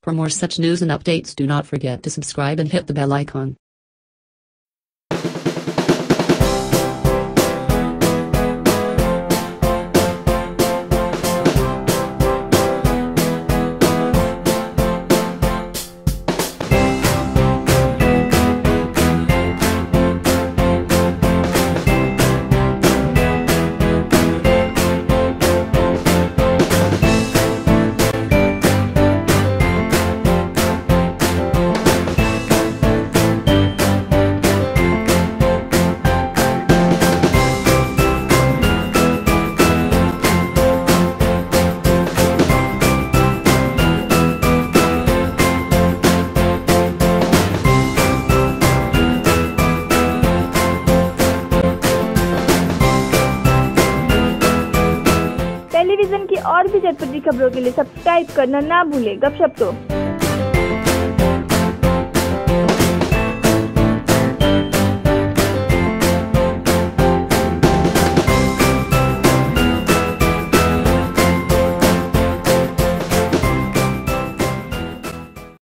For more such news and updates, do not forget to subscribe and hit the bell icon. Television की और भी चटपटी खबरों के लिए सब्सक्राइब करना ना भूलें गपशप तो।